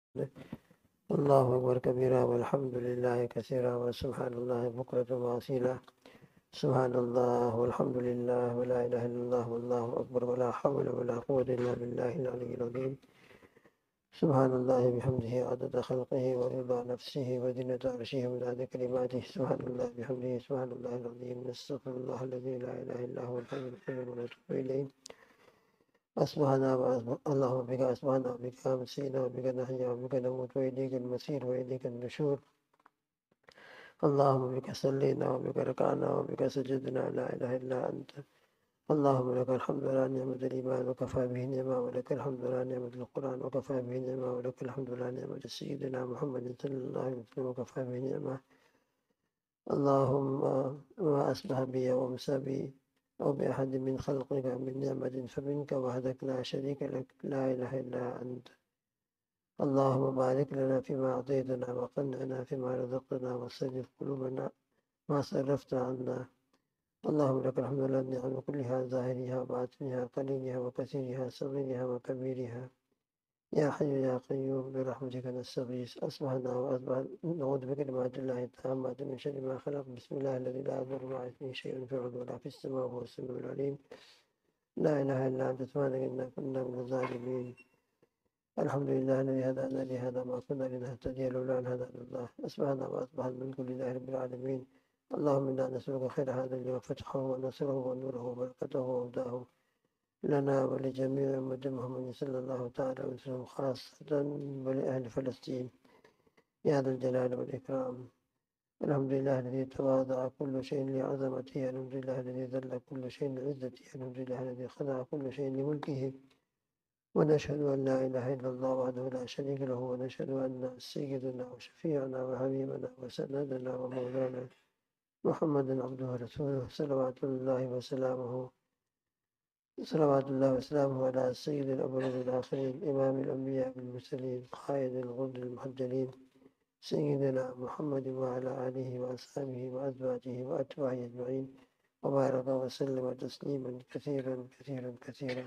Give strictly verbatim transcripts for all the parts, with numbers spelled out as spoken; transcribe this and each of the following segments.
اللہ اکبر کبیرہ والحمد للہ کثیرہ وسبحان اللہ بکرۃ واصیلہ سبحان اللہ والحمد للہ ولا الہ الا اللہ واللہ اکبر ولا حول ولا قوة الا باللہ العلی العظیم سبحان اللہ بحمدہ عدد خلقہ ورضا نفسہ وزنة عرشہ ومداد کلماتہ سبحان اللہ بحمدہ سبحان اللہ العظیم نستغفر اللہ الذی لا الہ الا هو الحی القیوم ونتوب الیہ أصبحنا اللهم بك أصبحنا وبك أمسينا وبك نحيا وبك نموت وإليك المصير وإليك النشور اللهم بك صلينا وبك ركعنا وبك سجدنا لا إله إلا أنت اللهم لك الحمد على نعمة الإيمان وكفى به نعمة ولك الحمد على نعمة القرآن وكفى به نعمة ولك الحمد على نعمة سيدنا محمد صلى الله عليه وسلم وكفى به نعمة اللهم ما أصبح بي وأمسى بي أو بأحد من خلقك من نعمة فمنك وحدك لا شريك لك لا إله إلا أنت اللهم بارك لنا فيما أعطيتنا وقنعنا فيما رزقتنا وصرف قلوبنا ما صرفت عنا اللهم لك الحمد لله النعم كلها ظاهرها وباطنها قليلها وكثيرها صغيرها وكبيرها يا حي يا قيوم برحمتك نستغيث أصبحنا وأصبح نعوذ بكلمات الله التامة من شر ما خلق بسم الله الذي لا يضر مع اسمه شيء في الأرض ولا في السماء وهو السميع العليم لا إله إلا أنت سبحانك إنا كنا من الظالمين الحمد لله الذي هدانا لهذا ما كنا لنهتدي لولا أن هدانا الله أصبحنا وأصبح الملك لله رب العالمين اللهم إنا نسألك خير هذا اليوم فتحه ونصره ونوره وبركته وهداه لنا ولجميع أمة محمد صلى الله تعالى وسلم خاصة ولأهل فلسطين يا ذا الجلال والإكرام الحمد لله الذي تواضع كل شيء لعظمته الحمد لله الذي ذل كل شيء لعزته الحمد لله الذي خضع كل شيء لملكه ونشهد أن لا إله إلا الله وحده لا شريك له ونشهد أن سيدنا وشفيعنا وحبيبنا وسندنا ومولانا محمدا عبده ورسوله صلوات الله وسلامه صلوات الله وسلامه على سيد الأولين والآخرين إمام الأنبياء والمرسلين قائد الغر المحجلين سيدنا محمد وعلى آله وأصحابه وأزواجه وأتباعه أجمعين وبارك وسلم تسليما كثيرا كثيرا كثيرا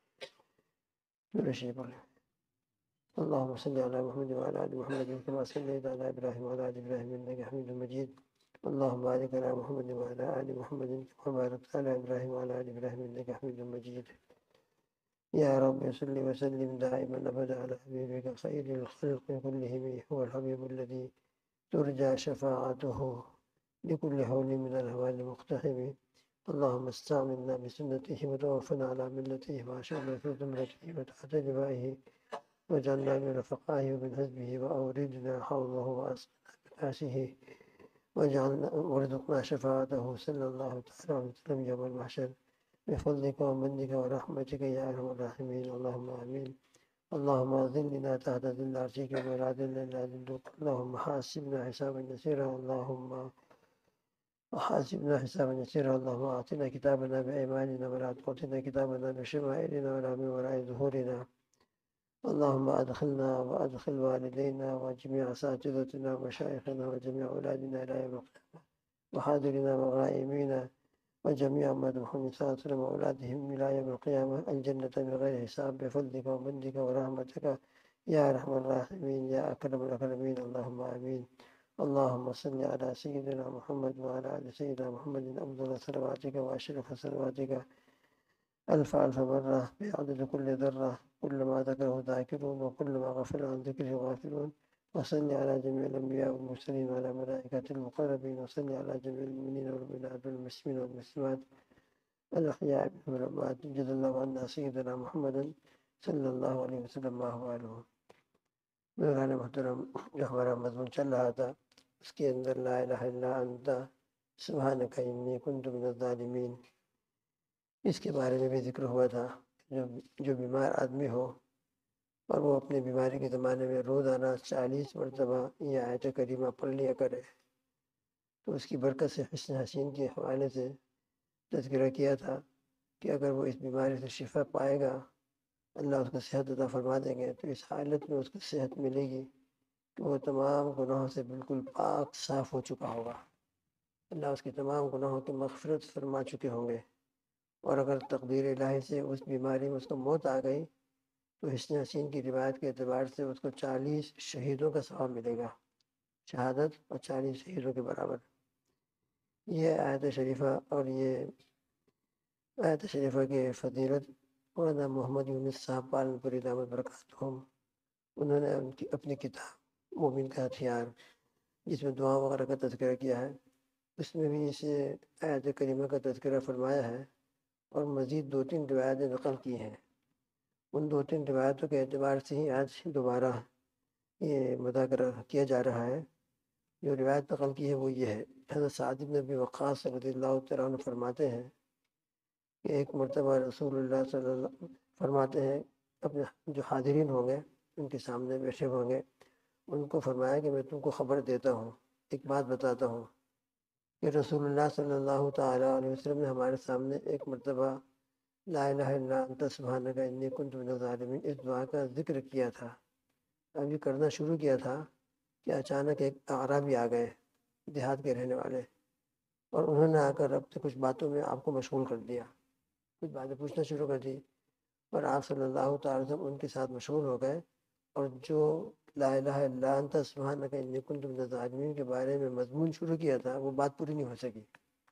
نرشي بله اللهم صل على محمد وعلى آل محمد كما صليت على إبراهيم وعلى آل إبراهيم إنك حميد مجيد اللهم بارك على محمد وعلى آل محمد كما باركت على إبراهيم وعلى آل إبراهيم إنك حميد مجيد يا رب صل وسلم دائما أبدا على حبيبك خير الخلق كلهم هو الحبيب الذي ترجى شفاعته لكل هول من الهوال المقتحم اللهم استعملنا بسنته وتوفنا على ملته وعشرنا في زمرته وتحت لوائه واجعلنا من رفقائه ومن حزبه وأوردنا حوضه وأسقنا بكاسه واجعلنا وارزقنا شفاعته صلى الله تعالى عليه وسلم يوم المحشر بفضلك ومنك ورحمتك يا أرحم الراحمين اللهم آمين اللهم ظلنا تحت ظل عرشك ولا ظل إلا ظلك اللهم حاسبنا حسابا يسيرا اللهم وحاسبنا حسابا يسيرا اللهم أعطنا كتابنا بأيماننا ولا تعطنا كتابنا بشمائلنا ولا من وراء ظهورنا اللهم أدخلنا وأدخل والدينا وجميع أساتذتنا ومشايخنا وجميع أولادنا إلى يوم القيامة وحاضرنا وغائبينا وجميع أمة محمد صلى الله عليه وسلم وأولادهم إلى يوم القيامة الجنة بغير حساب بفضلك ومنك ورحمتك يا أرحم الراحمين يا أكرم الأكرمين اللهم آمين اللهم صل على سيدنا محمد وعلى آل سيدنا محمد أفضل صلواتك وأشرف صلواتك ألف ألف مرة بعدد كل ذرة كل ما ذكره ذاكرون وكل ما غفل عن ذكره غافلون وصل على جميع الأنبياء والمرسلين وعلى ملائكة المقربين وصل على جميع المؤمنين والمؤمنات والمسلمين والمسلمات الأحياء منهم والأموات جزا الله عنا سيدنا محمدا صلی اللہ علیہ وسلم میرا محترم جو ہمارا مضمون چل رہا تھا اس کے اندر لا الہ الا انت سبحانک انی کنت من الظالمین، اس کے بارے میں بھی ذکر ہوا تھا جو جو بیمار آدمی ہو اور وہ اپنے بیماری کے زمانے میں روزانہ چالیس مرتبہ یہ آیت کریمہ پڑھ لیا کرے تو اس کی برکت سے حسن حسین کے حوالے سے تذکرہ کیا تھا کہ اگر وہ اس بیماری سے شفا پائے گا اللہ اس کو صحت عطا فرما دیں گے، تو اس حالت میں اس کو صحت ملے گی کہ وہ تمام گناہوں سے بالکل پاک صاف ہو چکا ہوگا، اللہ اس کے تمام گناہوں کی مغفرت فرما چکے ہوں گے۔ اور اگر تقدیر الہی سے اس بیماری میں اس کو موت آ گئی تو حسن حسین کی روایت کے اعتبار سے اس کو چالیس شہیدوں کا ثواب ملے گا، شہادت اور چالیس شہیدوں کے برابر۔ یہ آیت شریفہ اور یہ آیت شریفہ کے فضیلت مولانا محمد یونس صاحب پالن پوری دامت برکاتہم، انہوں نے ان کی اپنی کتاب مومن کا ہتھیار جس میں دعا وغیرہ کا تذکرہ کیا ہے، اس میں بھی اسے آیت کریمہ کا تذکرہ فرمایا ہے اور مزید دو تین روایتیں نقل کی ہیں۔ ان دو تین روایتوں کے اعتبار سے ہی آج دوبارہ یہ مذاکرہ کیا جا رہا ہے۔ جو روایت نقل کی ہے وہ یہ ہے، حضرت سعد بن ابی وقاص رضی اللہ تعالیٰ عنہ فرماتے ہیں کہ ایک مرتبہ رسول اللہ صلی اللہ علیہ وسلم فرماتے ہیں اپنے جو حاضرین ہوں گے ان کے سامنے بیٹھے ہوں گے، ان کو فرمایا کہ میں تم کو خبر دیتا ہوں، ایک بات بتاتا ہوں کہ رسول اللہ صلی اللہ تعالیٰ علیہ وسلم نے ہمارے سامنے ایک مرتبہ لا الہ الا انت سبحانک انی کنت من الظالمین اس دعا کا ذکر کیا تھا۔ اب یہ کرنا شروع کیا تھا کہ اچانک ایک اعرابی آ گئے، دیہات کے رہنے والے، اور انہوں نے آ کر اپنے کچھ باتوں میں آپ کو مشغول کر دیا، کچھ باتیں پوچھنا شروع کر دی، اور آپ صلی اللہ تعالی وسلم ان کے ساتھ مشغول ہو گئے، اور جو لا الہ الا انت سبحانک انی کنت من الظالمین کے بارے میں مضمون شروع کیا تھا وہ بات پوری نہیں ہو سکی،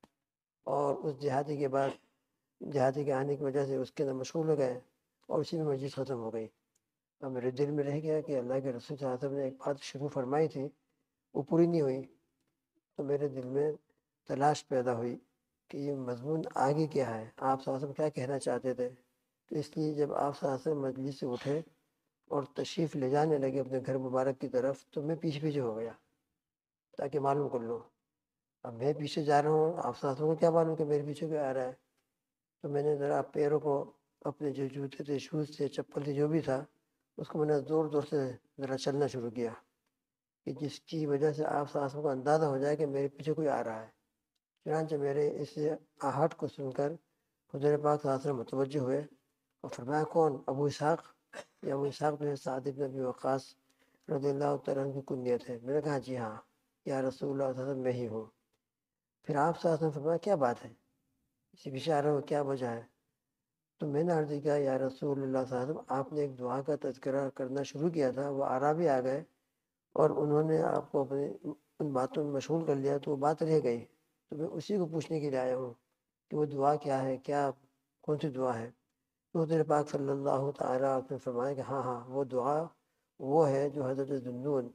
اور اس دیہاتی کے بعد دیہاتی کے آنے کی وجہ سے اس کے اندر مشغول ہو گئے اور اسی میں مجلس ختم ہو گئی۔ اب میرے دل میں رہ گیا کہ اللہ کے رسول صلی اللہ علیہ وسلم نے ایک بات شروع فرمائی تھی وہ پوری نہیں ہوئی، تو میرے دل میں تلاش پیدا ہوئی کہ یہ مضمون آگے کیا ہے، آپ صلی اللہ علیہ وسلم کیا کہنا چاہتے تھے۔ تو اس لیے جب آپ صلی اللہ علیہ وسلم مجلس سے اٹھے اور تشریف لے جانے لگے اپنے گھر مبارک کی طرف، تو میں پیچھے پیچھے ہو گیا تاکہ معلوم کر لوں۔ اب میں پیچھے جا رہا ہوں، آپ صلی اللہ علیہ وسلم کو کیا معلوم کہ میرے پیچھے کوئی آ رہا ہے۔ تو میں نے ذرا پیروں کو اپنے جو جوتے تھے، شوز تھے، چپل تھی، جو بھی تھا، اس کو میں نے زور زور سے ذرا چلنا شروع کیا کہ جس کی وجہ سے آپ صلی اللہ علیہ وسلم کو اندازہ ہو جائے کہ میرے پیچھے کوئی آ رہا ہے۔ چنانچہ میرے اس آہٹ کو سن کر حضور پاک صلی اللہ علیہ وسلم متوجہ ہوئے اور فرمایا کون؟ ابو اسحاق؟ یا ابو اسحاق جو ہے سعد بن ابی وقاص رضی اللہ تعالیٰ عنہ کی کنیت ہے۔ میں نے کہا جی ہاں یا رسول اللہ صلی اللہ علیہ وسلم میں ہی ہوں۔ پھر آپ صلی اللہ علیہ وسلم فرمایا کیا بات ہے، اسی پیچھے آ رہے ہو، کیا وجہ ہے؟ تو میں نے عرض کیا یا رسول اللہ صلی اللہ علیہ وسلم آپ نے ایک دعا کا تذکرہ کرنا شروع کیا تھا، وہ اعرابی آ گئے اور انہوں نے آپ کو اپنے ان باتوں میں مشغول کر لیا تو وہ بات رہ گئی، تو میں اسی کو پوچھنے کے لیے آیا ہوں کہ وہ دعا کیا ہے، کیا کون سی دعا ہے۔ تو حضور پاک صلی اللہ تعالیٰ آپ نے فرمایا کہ ہاں ہاں وہ دعا وہ ہے جو حضرت ذوالنون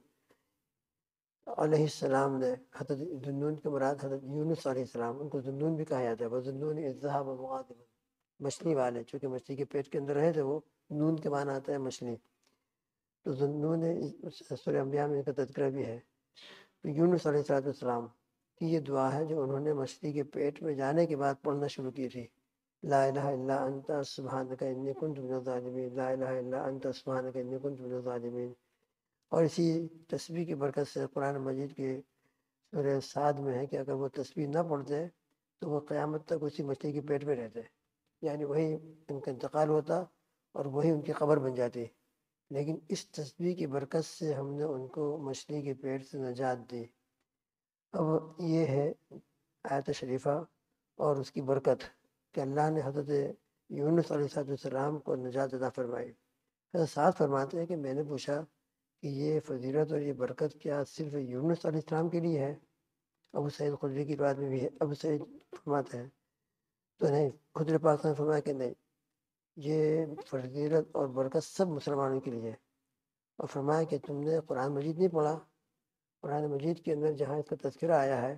علیہ السلام نے، حضرت ذوالنون کے مراد حضرت یونس علیہ السلام، ان کو ذوالنون بھی کہا جاتا ہے، وَذُوالنُونِ إِذ ذَّهَبَ مُغَاضِبًا، مچھلی والے، چونکہ مچھلی کے پیٹ کے اندر رہے تھے، وہ نون کے معنی آتا ہے مچھلی۔ تو ذوالنون سورہ انبیاء میں ان کا تذکرہ بھی ہے۔ تو یونس علیہ السلام کی یہ دعا ہے جو انہوں نے مچھلی کے پیٹ میں جانے کے بعد پڑھنا شروع کی تھی، لا الہ الا انت سبحانک انی کنت من الظالمین، لا الہ الا انت سبحانک انی کنت من الظالمین۔ اور اسی تسبیح کی برکت سے قرآن مجید کے سورہ صاد میں ہے کہ اگر وہ تسبیح نہ پڑھتے تو وہ قیامت تک اسی مچھلی کے پیٹ میں رہتے، یعنی وہی ان کا انتقال ہوتا اور وہی ان کی قبر بن جاتی، لیکن اس تسبیح کی برکت سے ہم نے ان کو مچھلی کے پیٹ سے نجات دی۔ اب یہ ہے آیت شریفہ اور اس کی برکت کہ اللہ نے حضرت یونس علیہ السلام کو نجات عطا فرمائی۔ حضرت سعد فرماتے ہیں کہ میں نے پوچھا کہ یہ فضیلت اور یہ برکت کیا صرف یونس علیہ السلام کے لیے ہے؟ ابو سعید خدری کی روایت میں بھی ہے، ابو سعید فرماتے ہیں تو نہیں، حضور پاک نے فرمایا کہ نہیں، یہ فضیلت اور برکت سب مسلمانوں کے لیے ہے، اور فرمایا کہ تم نے قرآن مجید نہیں پڑھا، قرآن مجید کے اندر جہاں اس کا تذکرہ آیا ہے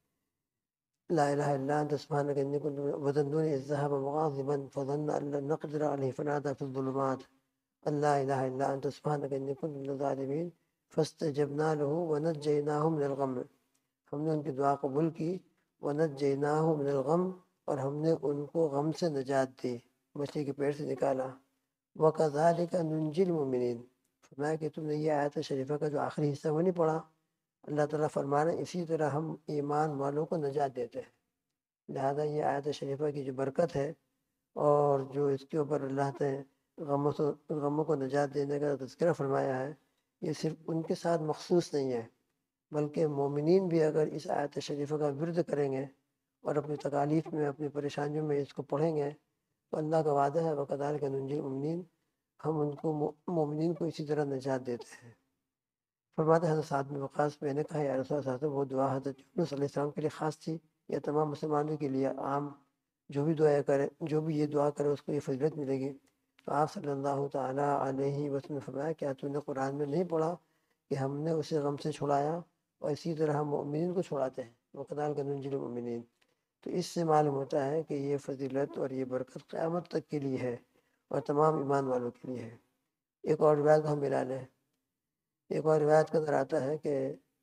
لا الہ الا انت سبحانک انی کنت وذوالنون اذ ذهب مغاضبا فظن ان لن نقدر علیہ فنادى في الظلمات ان لا الہ الا انت سبحانک انی کنت من الظالمین فاستجبنا له ونجیناہ من الغم، ہم نے ان کی دعا قبول کی، ونجیناہ من الغم، اور ہم نے ان کو غم سے نجات دی، مچھلی کے پیٹ سے نکالا۔ وَكَذَلِكَ نُنْجِي الْمُؤْمِنِينَ، فرمایا کہ تم نے یہ آیت شریفہ کا جو آخری حصہ وہ نہیں پڑھا، اللہ تعالیٰ فرما رہے ہیں اسی طرح ہم ایمان والوں کو نجات دیتے ہیں۔ لہذا یہ آیت شریفہ کی جو برکت ہے اور جو اس کے اوپر اللہ نے غموں سے غموں کو نجات دینے کا تذکرہ فرمایا ہے، یہ صرف ان کے ساتھ مخصوص نہیں ہے، بلکہ مومنین بھی اگر اس آیت شریفہ کا ورد کریں گے اور اپنی تکالیف میں، اپنی پریشانیوں میں اس کو پڑھیں گے تو اللہ کا وعدہ ہے وَكَذَلِكَ نُنْجِي الْمُؤْمِنِينَ، ہم ان کو مومنین کو اسی طرح نجات دیتے ہیں۔ فرماتے ہیں حضرت سعد بن وقاص، میں نے کہا یا رسول اللہ صلی اللہ علیہ وسلم، وہ دعا حضرت یونس علیہ السلام کے لیے خاص تھی یا تمام مسلمانوں کے لیے عام، جو بھی دعا کرے جو بھی یہ دعا کرے اس کو یہ فضیلت ملے گی؟ تو آپ صلی اللہ تعالیٰ علیہ وسلم نے فرمایا، کیا تو نے قرآن میں نہیں پڑھا کہ ہم نے اسے غم سے چھڑایا اور اسی طرح ہم مومنین کو چھڑاتے ہیں، وَكَذَلِكَ نُنْجِي الْمُؤْمِنِينَ۔ تو اس سے معلوم ہوتا ہے کہ یہ فضیلت اور یہ برکت قیامت تک کے لیے ہے اور تمام ایمان والوں کے لیے ہے۔ ایک اور روایت کو ہم ملا لیں، ایک اور روایت کے اندر آتا ہے کہ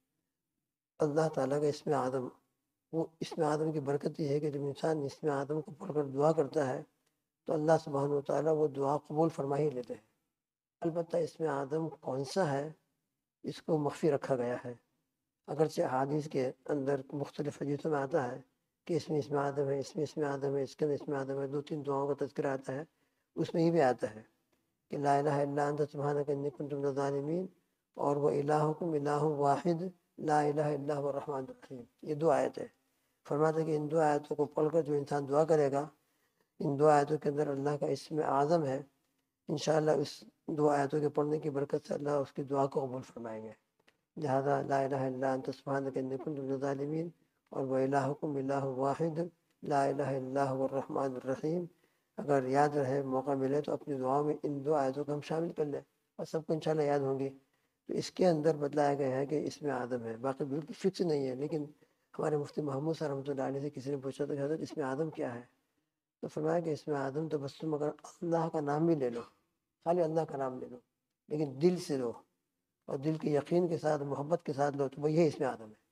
اللہ تعالیٰ کا اسم اعظم، وہ اسم اعظم کی برکت یہ ہے کہ جب انسان اسم اعظم کو پڑھ کر دعا کرتا ہے تو اللہ سبحانہ وتعالیٰ وہ دعا قبول فرما ہی لیتے ہیں۔ البتہ اسم اعظم کون سا ہے اس کو مخفی رکھا گیا ہے، اگرچہ حدیث کے اندر مختلف حدیثوں میں آتا ہے کہ اس میں اسم اعظم ہے، اس میں اسم اعظم ہے، اس کے اندر اسم اعظم ہے، دو تین دعاؤں کا تذکرہ آتا ہے۔ اس میں یہ بھی آتا ہے کہ لا الہ الا انت سبحانک انی کنت من الظالمین، اور وہ الہکم الہ واحد لا الہ الا هو الرحمن الرحیم، یہ دو آیت ہے۔ فرماتے ہیں کہ ان دو آیتوں کو پڑھ کر جو انسان دعا کرے گا، ان دو آیتوں کے اندر اللہ کا اسم اعظم ہے، انشاءاللہ اس دو آیتوں کے پڑھنے کی برکت سے اللہ اس کی دعا کو قبول فرمائیں گے۔ لہذا لا الہ الا انت سبحانک انی کنت من الظالمین اور وہ الہکم الہ واحد لا الہ الا هو الرحمن الرحیم، اگر یاد رہے، موقع ملے تو اپنی دعاؤں میں ان دو آیتوں کو ہم شامل کر لیں اور سب کو انشاءاللہ یاد ہوں گی۔ تو اس کے اندر بتلایا گیا ہے کہ اسم اعظم ہے، باقی بالکل فکس نہیں ہے، لیکن ہمارے مفتی محمود صاحب رحمۃ اللہ علیہ سے کسی نے پوچھا تھا کہ حضرت اسم اعظم کیا ہے؟ تو فرمایا کہ اسم اعظم تو بس تم اگر اللہ کا نام بھی لے لو، خالی اللہ کا نام لے لو، لیکن دل سے لو اور دل کے یقین کے ساتھ محبت کے ساتھ لو، تو وہ یہی اسم اعظم ہے۔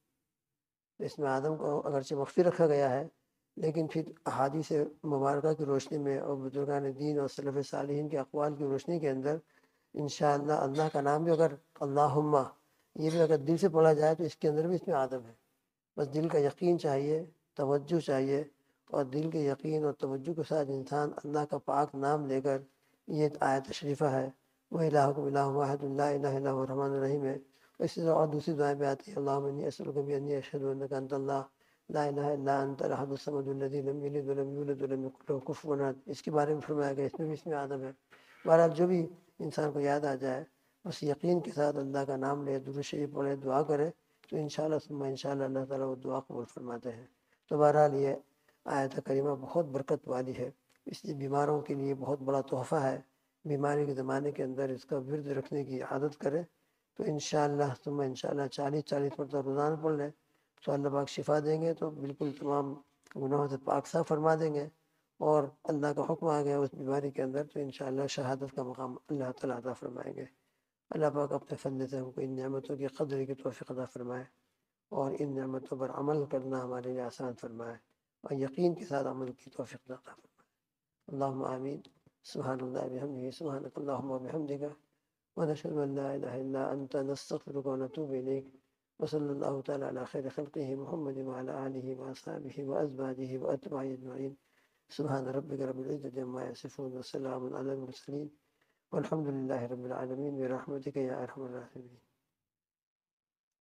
تو اسم اعظم کو اگرچہ مخفی رکھا گیا ہے، لیکن پھر احادیث مبارکہ کی روشنی میں اور بزرگان دین اور سلف صالحین کے اقوال کی روشنی کے اندر انشاءاللہ اللہ کا نام بھی اگر اللہم یہ بھی اگر دل سے پڑھا جائے تو اس کے اندر بھی اسم اعظم ہے۔ بس دل کا یقین چاہیے، توجہ چاہیے، اور دل کے یقین اور توجہ کے ساتھ انسان اللہ کا پاک نام لے کر، یہ آیت شریفہ ہے، وہ الہکم الہ واحد لا الہ الا هو الرحمن الرحیم ہے۔ اسی طرح اور دوسری دعائیں بھی آتی ہیں، اللہم انی اسألک بانی اشہد انک انت اللہ لا الہ الا انت الاحد الصمد الذی لم یلد ولم یولد ولم یکن لہ کفوا احد، اس کے بارے میں فرمایا گیا، اس میں بھی اسم اعظم ہے۔ بہرحال جو بھی انسان کو یاد آ جائے، بس یقین کے ساتھ اللہ کا نام لے، درود شریف پڑھے، دعا کرے، تو انشاءاللہ ثم انشاءاللہ اللہ تعالیٰ وہ دعا قبول فرماتے ہیں۔ تو بہرحال یہ آیت کریمہ بہت برکت والی ہے، اس لیے بیماروں کے لیے بہت بڑا تحفہ ہے۔ بیماری کے زمانے کے اندر اس کا ورد رکھنے کی عادت کرے تو انشاءاللہ ثم انشاءاللہ چالیس چالیس مرتبہ روزانہ پڑھ لیں تو اللہ پاک شفا دیں گے، تو بالکل تمام گناہوں سے پاک صاف فرما دیں گے، اور اللہ کا حکم آ گیا اس بیماری کے اندر تو انشاءاللہ شہادت کا مقام اللہ تعالیٰ عطا فرمائیں گے۔ اللہ پاک اپنے فضل سے ہم کو ان نعمتوں کی قدر کی توفیق عطا فرمائے اور ان نعمتوں پر عمل کرنا ہمارے لیے آسان فرمائے اور یقین کے ساتھ عمل کی توفیق عطا فرمائے۔ اللہم آمین۔ سبحان اللہ بحمدہ، سبحانک اللہم وبحمدک، ونشہد ان لا الہ الا انت، نستغفرک ونتوب الیک، وصلی اللہ تعالی علی خیر خلقہ محمد وعلی آلہ واصحابہ وازواجہ واتباعہ اجمعین۔ سبحان ربک رب العزۃ عما یصفون وسلام علی المرسلین والحمد للہ رب العالمین برحمتک یا ارحم الراحمین۔